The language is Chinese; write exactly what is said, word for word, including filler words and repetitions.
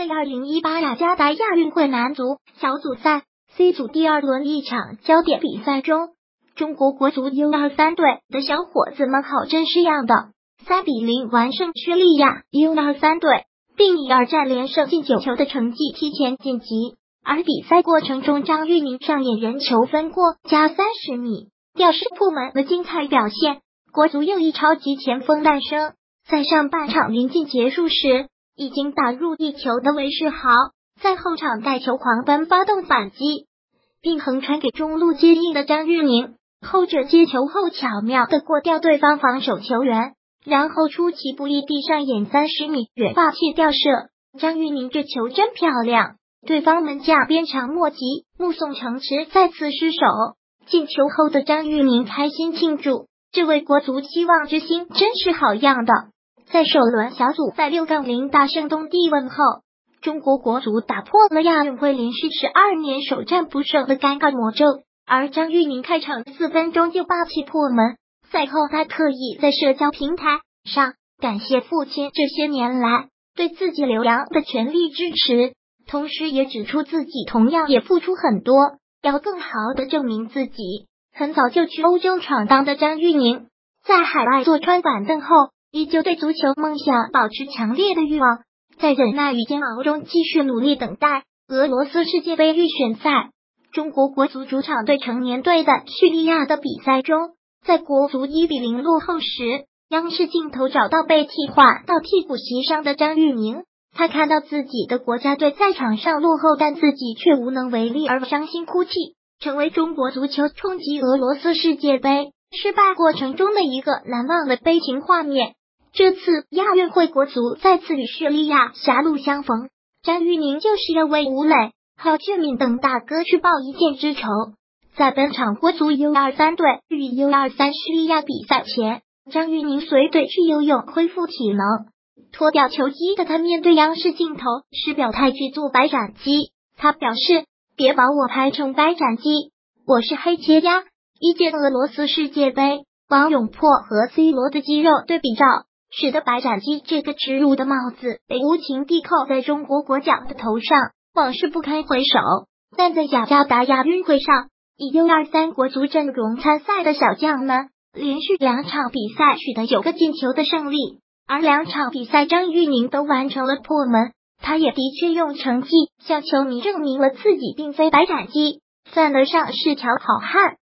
在二零一八雅加达亚运会男足小组赛 C 组第二轮一场焦点比赛中，中国国足 U 二十三 队的小伙子们好真是样的，三比零完胜叙利亚 U 二十三 队，并以二战连胜进九球的成绩提前晋级。而比赛过程中，张玉宁上演人球分过加三十米吊射破门的精彩表现，国足又一超级前锋诞生。在上半场临近结束时，已经打入一球的韦世豪在后场带球狂奔发动反击，并横传给中路接应的张玉宁，后者接球后巧妙地过掉对方防守球员，然后出其不意地上演三十米远霸气吊射。张玉宁这球真漂亮，对方门将鞭长莫及，目送城池再次失手。进球后的张玉宁开心庆祝，这位国足希望之星真是好样的。在首轮小组赛六杠零大胜东帝汶后，中国国足打破了亚运会连续十二年首战不胜的尴尬魔咒，而张玉宁开场四分钟就霸气破门。赛后他特意在社交平台上感谢父亲这些年来对自己留洋的全力支持，同时也指出自己同样也付出很多，要更好的证明自己。很早就去欧洲闯荡的张玉宁，在海外坐穿板凳后，依旧对足球梦想保持强烈的欲望，在忍耐与煎熬中继续努力等待俄罗斯世界杯预选赛。中国国足主场对成年队的叙利亚的比赛中，在国足一比零落后时，央视镜头找到被替换到替补席上的张玉宁，他看到自己的国家队在场上落后，但自己却无能为力而伤心哭泣，成为中国足球冲击俄罗斯世界杯失败过程中的一个难忘的悲情画面。这次亚运会国足再次与叙利亚狭路相逢，张玉宁就是要为吴磊、郝俊敏等大哥去报一箭之仇。在本场国足 U 二十三 队与 U 二十三 叙利亚比赛前，张玉宁随队去游泳恢复体能，脱掉球衣的他面对央视镜头时表态去做白斩鸡。他表示，别把我拍成白斩鸡，我是黑切鸭。一届俄罗斯世界杯，王永珀和 C 罗的肌肉对比照，使得白斩鸡这个耻辱的帽子被无情地扣在中国国脚的头上，往事不堪回首。但在雅加达亚运会上，以 U 二十三 国足阵容参赛的小将们，连续两场比赛取得九个进球的胜利，而两场比赛张玉宁都完成了破门，他也的确用成绩向球迷证明了自己并非白斩鸡，算得上是条好汉。